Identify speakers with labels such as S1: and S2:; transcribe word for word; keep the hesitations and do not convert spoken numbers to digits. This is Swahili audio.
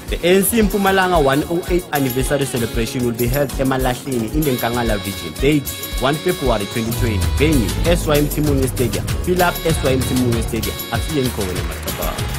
S1: The A N C Mpumalanga one oh eighth Anniversary Celebration will be held in Malahleni in the Nkangala region. Date first February twenty twenty. Venue S Y M Mpumalanga Stadium. Fill up S Y M Mpumalanga Stadium. Asiye Nkone Mataba.